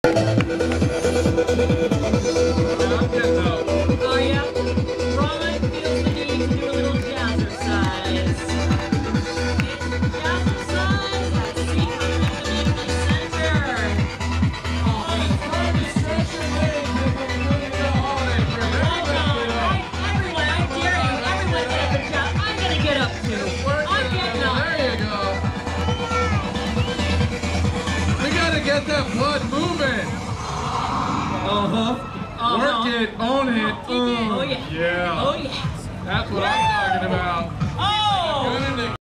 Oh yeah. Ron feels the need to do a little jazzercise. Jazzercise at seat community center. Everyone, I dare you. Everyone get up and shout. I'm gonna get up too. I'm getting up. There you go. We gotta get that blood moving. Work it, own it. Oh yeah. Yeah. Oh yeah. That's what I'm talking about.